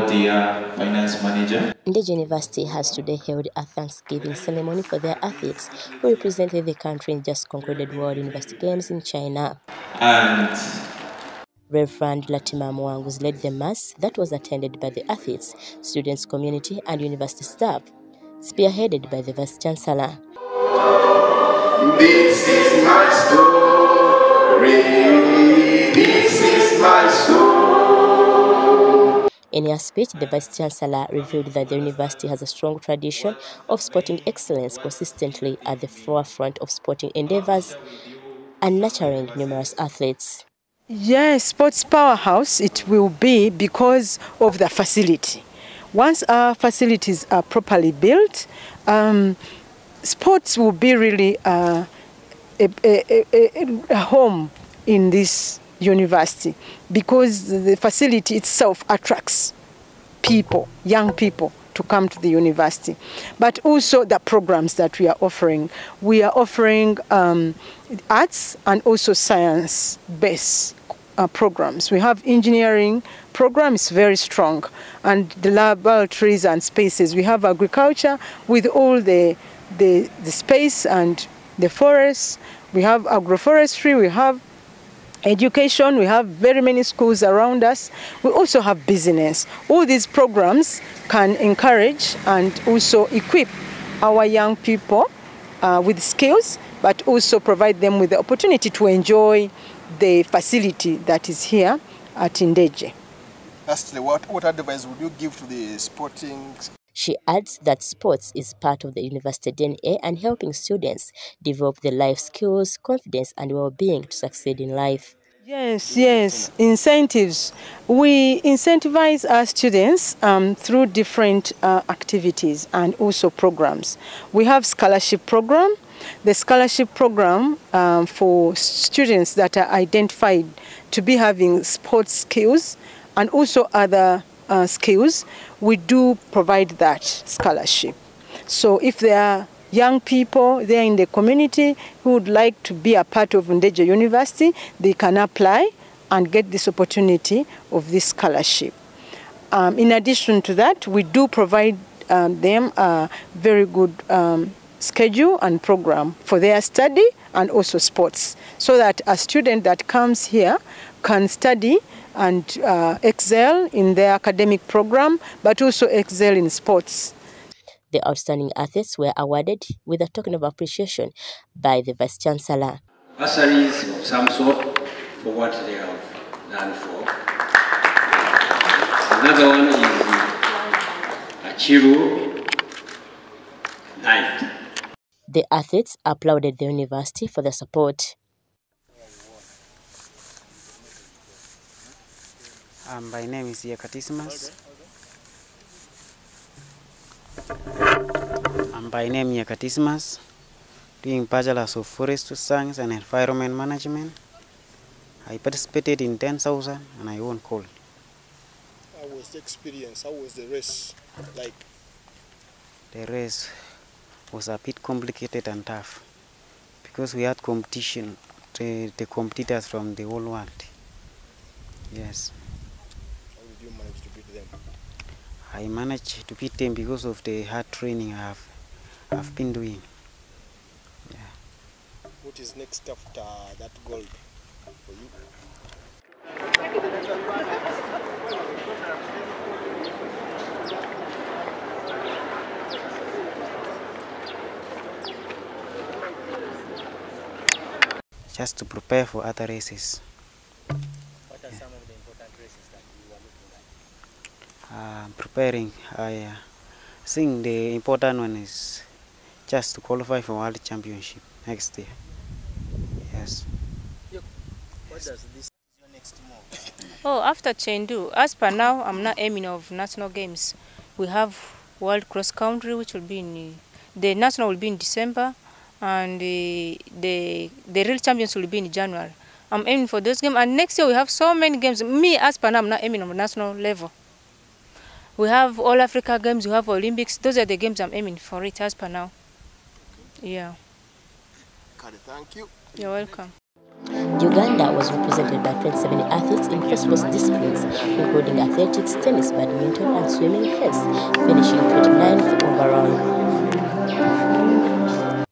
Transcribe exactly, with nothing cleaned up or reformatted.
dear Finance Manager. Ndeje University has today held a Thanksgiving ceremony for their athletes who represented the country in just concluded World University Games in China. And Reverend Latima Mwangus led the mass that was attended by the athletes, students, community, and university staff, spearheaded by the Vice Chancellor. This is my story. This is my story. In her speech, the Vice Chancellor revealed that the university has a strong tradition of sporting excellence, consistently at the forefront of sporting endeavors and nurturing numerous athletes. Yes, sports powerhouse it will be because of the facility. Once our facilities are properly built, um, sports will be really uh, a, a, a, a home in this university because the facility itself attracts people, young people, to come to the university. But also the programs that we are offering. We are offering um, arts and also science-based Uh, programs. We have engineering programs very strong, and the laboratories and spaces. We have agriculture with all the, the, the space and the forests. We have agroforestry, we have education, we have very many schools around us. We also have business. All these programs can encourage and also equip our young people uh, with skills, but also provide them with the opportunity to enjoy the facility that is here at Ndeje. Lastly, what, what advice would you give to the sporting? She adds that sports is part of the university D N A and helping students develop their life skills, confidence, and well-being to succeed in life. Yes, yes, incentives. We incentivize our students um, through different uh, activities and also programs. We have scholarship program. The scholarship program um, for students that are identified to be having sports skills and also other uh, skills, we do provide that scholarship. So if there are young people there in the community who would like to be a part of Ndeje University, they can apply and get this opportunity of this scholarship. Um, in addition to that, we do provide um, them a very good um, schedule and program for their study and also sports, so that a student that comes here can study and uh, excel in their academic program, but also excel in sports. The outstanding athletes were awarded with a token of appreciation by the Vice Chancellor. Bursaries of some sort for what they have done for. Another one is Achiru Knight. The athletes applauded the university for the support. Um, my name is Yakatissimas. I'm by name Yakatissimas, doing Bachelor's of Forest Science and Environment Management. I participated in ten thousand and I won gold. How was the experience? How was the race like? The race was a bit complicated and tough because we had competition, the, the competitors from the whole world. Yes. How did you manage to beat them? I managed to beat them because of the hard training I have, I've been doing. Yeah. What is next after that gold for you? Just to prepare for other races. What are some of the important races that you are looking at? Uh, preparing, I uh, think the important one is just to qualify for World Championship next year. Yes. What does this your next move? Oh, after Chengdu, as per now, I'm not aiming of national games. We have World Cross Country, which will be in the national will be in December. And the, the the real champions will be in January. I'm aiming for those games, and next year we have so many games. Me, as per now, I'm not aiming on national level. We have all Africa games, we have Olympics. Those are the games I'm aiming for it as per now. Yeah. Thank you. You're welcome. Uganda was represented by twenty-seven athletes in four sports disciplines, including athletics, tennis, badminton, and swimming, hence finishing twenty-nine